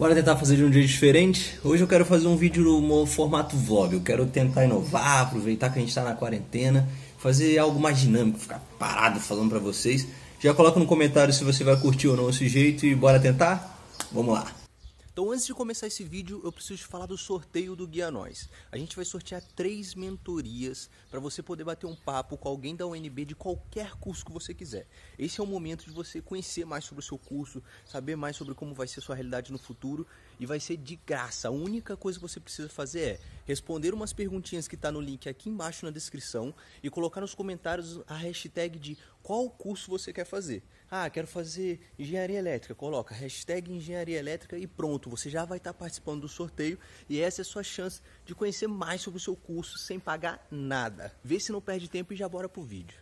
Bora tentar fazer de um jeito diferente? Hoje eu quero fazer um vídeo no formato vlog. Eu quero tentar inovar, aproveitar que a gente tá na quarentena, fazer algo mais dinâmico, ficar parado falando pra vocês. Já coloca no comentário se você vai curtir ou não esse jeito e bora tentar? Vamos lá! Então, antes de começar esse vídeo, eu preciso te falar do sorteio do Guia Nós. A gente vai sortear 3 mentorias para você poder bater um papo com alguém da UNB de qualquer curso que você quiser. Esse é o momento de você conhecer mais sobre o seu curso, saber mais sobre como vai ser sua realidade no futuro, e vai ser de graça. A única coisa que você precisa fazer é responder umas perguntinhas que está no link aqui embaixo na descrição e colocar nos comentários a hashtag de qual curso você quer fazer. Ah, quero fazer engenharia elétrica. Coloca hashtag engenharia elétrica e pronto. Você já vai estar participando do sorteio e essa é a sua chance de conhecer mais sobre o seu curso sem pagar nada. Vê se não perde tempo e já bora pro vídeo.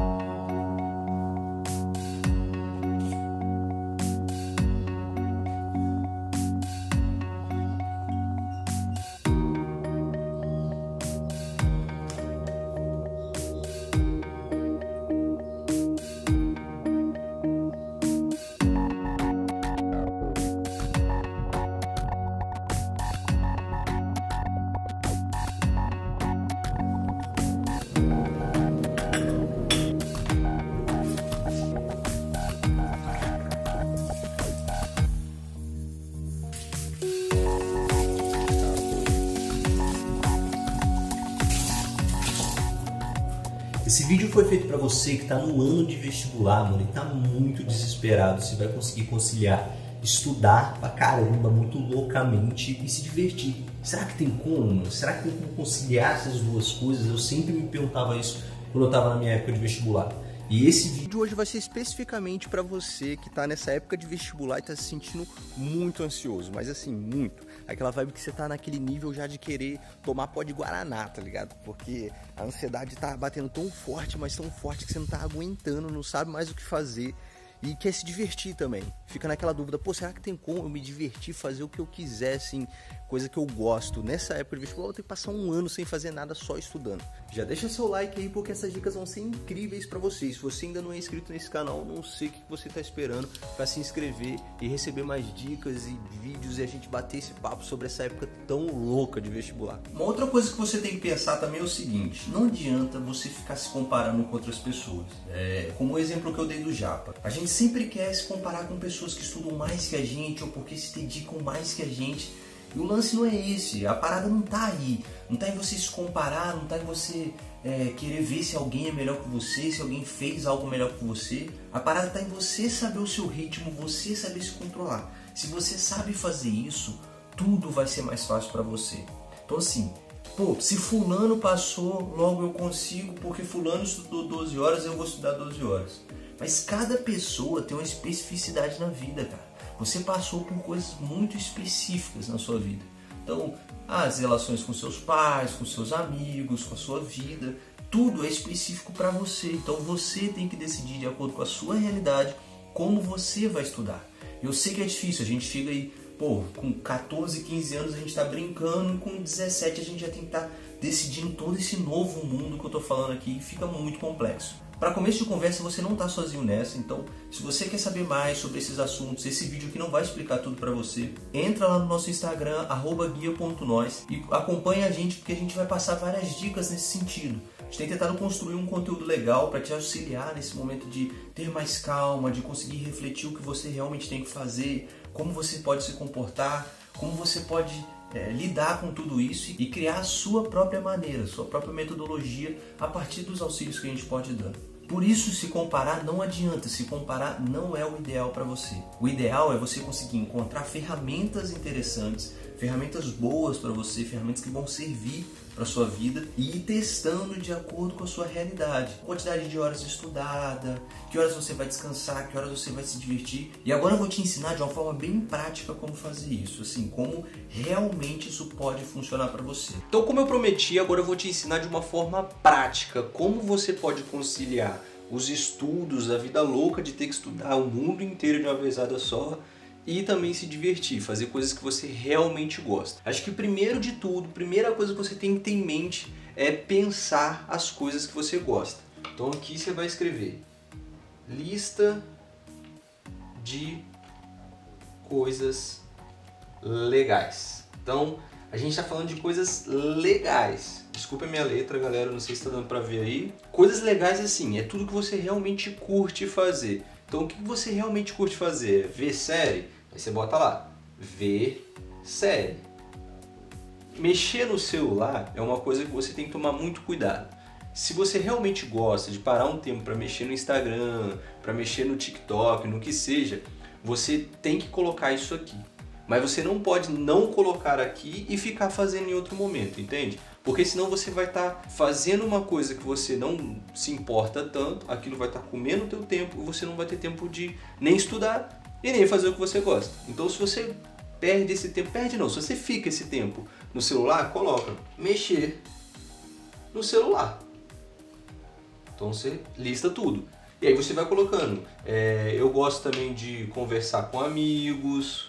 Esse vídeo foi feito para você que está no ano de vestibular, mano, e tá muito desesperado se vai conseguir conciliar estudar pra caramba, muito loucamente e se divertir. Será que tem como, mano? Será que tem como conciliar essas duas coisas? Eu sempre me perguntava isso quando eu tava na minha época de vestibular. E esse vídeo hoje vai ser especificamente para você que tá nessa época de vestibular e tá se sentindo muito ansioso, mas assim, muito. Aquela vibe que você tá naquele nível já de querer tomar pó de guaraná, tá ligado? Porque a ansiedade tá batendo tão forte, mas tão forte que você não tá aguentando, não sabe mais o que fazer e quer se divertir também. Fica naquela dúvida, pô, será que tem como eu me divertir, fazer o que eu quiser, assim, coisa que eu gosto? Nessa época de vestibular eu tenho que passar um ano sem fazer nada, só estudando. Já deixa seu like aí, porque essas dicas vão ser incríveis pra vocês. Se você ainda não é inscrito nesse canal, não sei o que você tá esperando pra se inscrever e receber mais dicas e vídeos e a gente bater esse papo sobre essa época tão louca de vestibular. Uma outra coisa que você tem que pensar também é o seguinte: não adianta você ficar se comparando com outras pessoas. Como o exemplo que eu dei do Japa. A gente sempre quer se comparar com pessoas que estudam mais que a gente ou porque se dedicam mais que a gente. E o lance não é esse, a parada não tá aí. Não tá em você se comparar, não tá em você querer ver se alguém é melhor que você, se alguém fez algo melhor que você. A parada tá em você saber o seu ritmo, você saber se controlar. Se você sabe fazer isso, tudo vai ser mais fácil pra você. Então assim, pô, se fulano passou, logo eu consigo, porque fulano estudou 12 horas, eu vou estudar 12 horas. Mas cada pessoa tem uma especificidade na vida, cara. Você passou por coisas muito específicas na sua vida. Então, as relações com seus pais, com seus amigos, com a sua vida, tudo é específico para você. Então, você tem que decidir de acordo com a sua realidade como você vai estudar. Eu sei que é difícil, a gente chega aí, pô, com 14, 15 anos a gente está brincando e com 17 a gente já tem que estar decidindo todo esse novo mundo que eu estou falando aqui e fica muito complexo. Para começo de conversa, você não está sozinho nessa, então se você quer saber mais sobre esses assuntos, esse vídeo aqui não vai explicar tudo para você, entra lá no nosso Instagram, @guia.nós, e acompanha a gente, porque a gente vai passar várias dicas nesse sentido. A gente tem tentado construir um conteúdo legal para te auxiliar nesse momento de ter mais calma, de conseguir refletir o que você realmente tem que fazer, como você pode se comportar, como você pode lidar com tudo isso e criar a sua própria maneira, sua própria metodologia a partir dos auxílios que a gente pode dar. Por isso, se comparar não adianta, se comparar não é o ideal para você. O ideal é você conseguir encontrar ferramentas interessantes, ferramentas boas para você, ferramentas que vão servir para sua vida e ir testando de acordo com a sua realidade. Quantidade de horas estudada, que horas você vai descansar, que horas você vai se divertir. E agora eu vou te ensinar de uma forma bem prática como fazer isso, assim, como realmente isso pode funcionar para você. Então, como eu prometi, agora eu vou te ensinar de uma forma prática como você pode conciliar os estudos, a vida louca de ter que estudar o mundo inteiro de uma vezada só e também se divertir, fazer coisas que você realmente gosta. Acho que primeiro de tudo, primeira coisa que você tem que ter em mente é pensar as coisas que você gosta. Então aqui você vai escrever lista de coisas legais. Então, a gente está falando de coisas legais. Desculpa a minha letra, galera, não sei se está dando para ver aí. Coisas legais assim, é tudo que você realmente curte fazer. Então, o que você realmente curte fazer? Ver série? Aí você bota lá, ver série. Mexer no celular é uma coisa que você tem que tomar muito cuidado. Se você realmente gosta de parar um tempo para mexer no Instagram, para mexer no TikTok, no que seja, você tem que colocar isso aqui. Mas você não pode não colocar aqui e ficar fazendo em outro momento, entende? Porque senão você vai estar fazendo uma coisa que você não se importa tanto, aquilo vai estar comendo o teu tempo e você não vai ter tempo de nem estudar e nem fazer o que você gosta. Então se você perde esse tempo, se você fica esse tempo no celular, coloca mexer no celular. Então você lista tudo. E aí você vai colocando. Eu gosto também de conversar com amigos,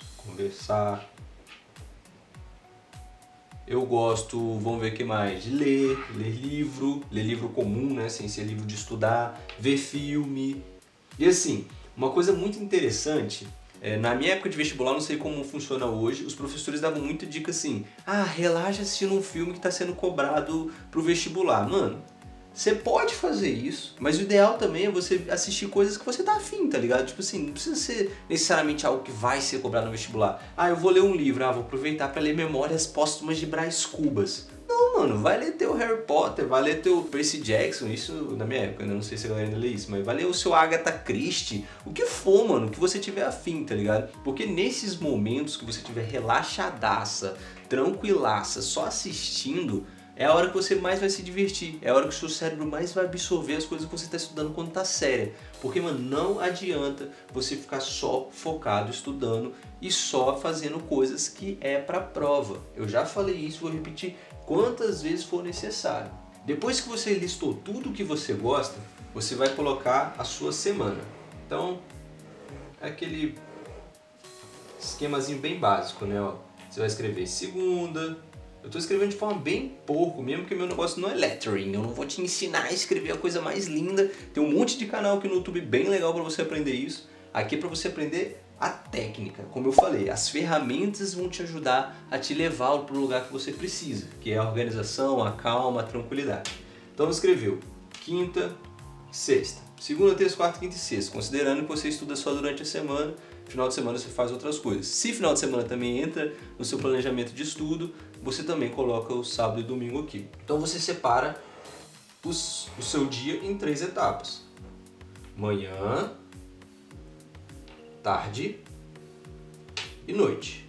Eu gosto, vamos ver o que mais, de ler livro comum, né, sem ser livro de estudar, ver filme. E assim, uma coisa muito interessante, na minha época de vestibular, não sei como funciona hoje, os professores davam muita dica assim, relaxa assistindo um filme que está sendo cobrado pro vestibular. Mano, você pode fazer isso, mas o ideal também é você assistir coisas que você tá afim, tá ligado? Tipo assim, não precisa ser necessariamente algo que vai ser cobrado no vestibular. Eu vou ler um livro, vou aproveitar para ler Memórias Póstumas de Brás Cubas. Não, mano, vai ler teu Harry Potter, vai ler teu Percy Jackson, isso na minha época, não sei se a galera ainda lê isso, mas vai ler o seu Agatha Christie, o que for, mano, o que você tiver afim, tá ligado? Porque nesses momentos que você tiver relaxadaça, tranquilaça, só assistindo, é a hora que você mais vai se divertir, é a hora que o seu cérebro mais vai absorver as coisas que você está estudando quando está séria. Porque, mano, não adianta você ficar só focado estudando e só fazendo coisas que é para prova. Eu já falei isso, vou repetir quantas vezes for necessário. Depois que você listou tudo que você gosta, você vai colocar a sua semana. Então, é aquele esquemazinho bem básico, né? Você vai escrever segunda. Eu estou escrevendo de forma bem pouco mesmo, porque meu negócio não é lettering. Eu não vou te ensinar a escrever a coisa mais linda. Tem um monte de canal aqui no YouTube bem legal para você aprender isso. Aqui é para você aprender a técnica. Como eu falei, as ferramentas vão te ajudar a te levar para o lugar que você precisa, que é a organização, a calma, a tranquilidade. Então escreveu quinta, sexta. Segunda, terça, quarta, quinta e sexta. Considerando que você estuda só durante a semana, final de semana você faz outras coisas. Se final de semana também entra no seu planejamento de estudo, você também coloca o sábado e domingo aqui. Então você separa o seu dia em 3 etapas. Manhã, tarde e noite.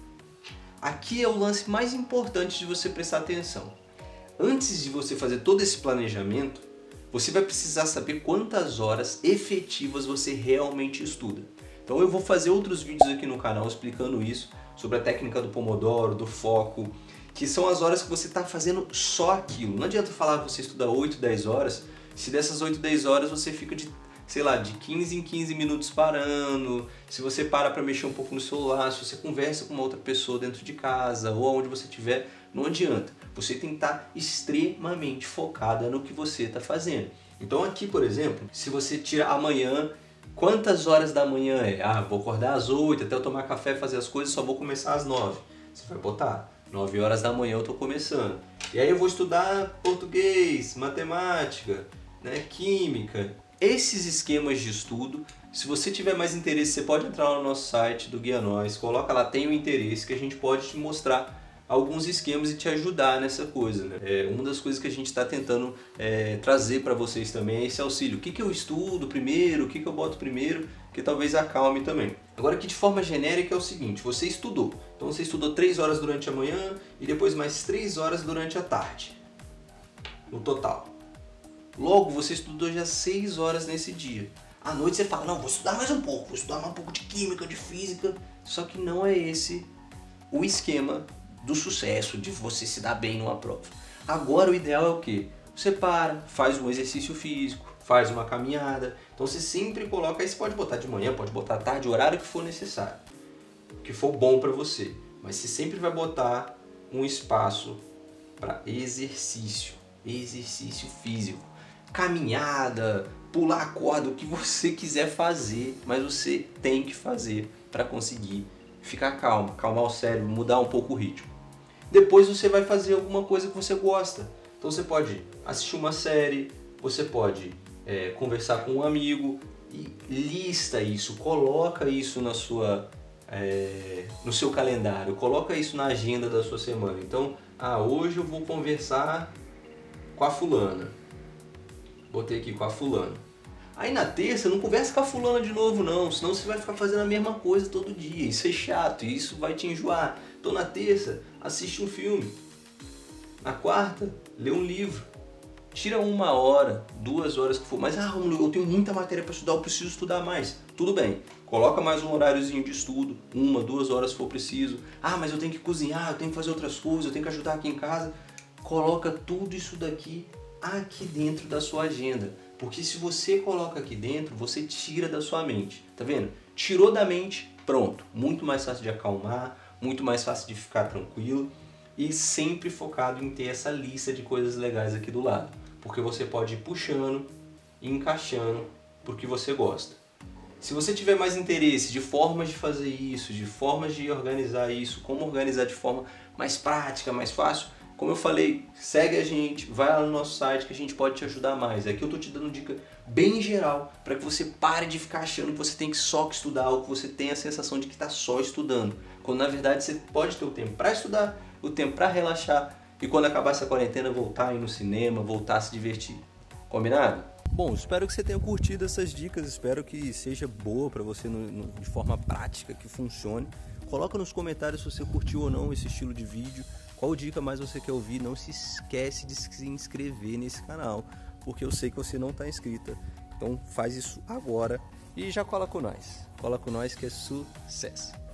Aqui é o lance mais importante de você prestar atenção. Antes de você fazer todo esse planejamento, você vai precisar saber quantas horas efetivas você realmente estuda. Então eu vou fazer outros vídeos aqui no canal explicando isso, sobre a técnica do Pomodoro, do foco, que são as horas que você está fazendo só aquilo. Não adianta falar que você estuda 8, 10 horas, se dessas 8, 10 horas você fica de 15 em 15 minutos parando, se você para mexer um pouco no celular, se você conversa com uma outra pessoa dentro de casa ou onde você estiver, não adianta. Você tem que estar extremamente focada no que você está fazendo. Então aqui, por exemplo, se você tira amanhã, quantas horas da manhã é? Vou acordar às 8, até eu tomar café, fazer as coisas, só vou começar às 9. Você vai botar 9 horas da manhã eu estou começando. E aí eu vou estudar português, matemática, né, química. Esses esquemas de estudo, se você tiver mais interesse, você pode entrar lá no nosso site do Guia Nós, coloca lá, tem o interesse, que a gente pode te mostrar alguns esquemas e te ajudar nessa coisa, né? Uma das coisas que a gente está tentando trazer para vocês também é esse auxílio. O que eu estudo primeiro, o que eu boto primeiro, que talvez acalme também. Agora aqui de forma genérica é o seguinte, você estudou. Então você estudou 3 horas durante a manhã e depois mais 3 horas durante a tarde, no total. Logo, você estudou já 6 horas nesse dia. À noite você fala, não, vou estudar mais um pouco, vou estudar mais um pouco de química, de física. Só que não é esse o esquema do sucesso, de você se dar bem numa prova. Agora o ideal é o quê? Você para, faz um exercício físico, faz uma caminhada. Então você sempre coloca, aí você pode botar de manhã, pode botar à tarde, o horário que for necessário, que for bom para você. Mas você sempre vai botar um espaço para exercício físico. Caminhada, pular a corda, o que você quiser fazer, mas você tem que fazer para conseguir ficar calmo, acalmar o cérebro, mudar um pouco o ritmo. Depois você vai fazer alguma coisa que você gosta. Então você pode assistir uma série, você pode conversar com um amigo e lista isso, coloca isso no seu calendário, coloca isso na agenda da sua semana. Então, hoje eu vou conversar com a fulana. Botei aqui com a fulana. Aí na terça não conversa com a fulana de novo não, senão você vai ficar fazendo a mesma coisa todo dia. Isso é chato e isso vai te enjoar. Então na terça, assiste um filme. Na quarta, lê um livro. Tira 1 hora, 2 horas que for. Mas eu tenho muita matéria para estudar, eu preciso estudar mais. Tudo bem, coloca mais um horáriozinho de estudo, 1, 2 horas se for preciso. Mas eu tenho que cozinhar, eu tenho que fazer outras coisas, eu tenho que ajudar aqui em casa. Coloca tudo isso daqui dentro da sua agenda. Porque se você coloca aqui dentro, você tira da sua mente. Tá vendo? Tirou da mente, pronto. Muito mais fácil de acalmar, muito mais fácil de ficar tranquilo. E sempre focado em ter essa lista de coisas legais aqui do lado. Porque você pode ir puxando e encaixando porque você gosta. Se você tiver mais interesse de formas de fazer isso, de formas de organizar isso, como organizar de forma mais prática, mais fácil, como eu falei, segue a gente, vai lá no nosso site que a gente pode te ajudar mais. Aqui eu estou te dando dica bem geral para que você pare de ficar achando que você tem que só estudar ou que você tem a sensação de que está só estudando. Quando na verdade você pode ter o tempo para estudar, o tempo para relaxar e quando acabar essa quarentena voltar a ir no cinema, voltar a se divertir. Combinado? Bom, espero que você tenha curtido essas dicas, espero que seja boa para você de forma prática, que funcione. Coloca nos comentários se você curtiu ou não esse estilo de vídeo. Qual dica mais você quer ouvir? Não se esquece de se inscrever nesse canal, porque eu sei que você não está inscrita. Então faz isso agora e já cola com nós. Cola com nós que é sucesso!